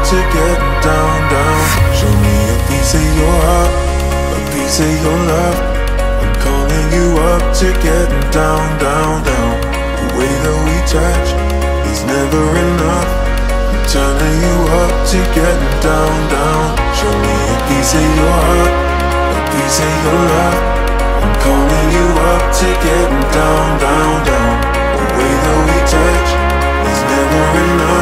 to getting down, down. Show me a piece of your heart, a piece of your love. I'm calling you up to getting down, down, down. The way that we touch is never enough. I'm turning you up to getting down, down. Show me a piece of your heart, a piece of your love. I'm calling you up to getting down, down, down. The way that we touch is never enough.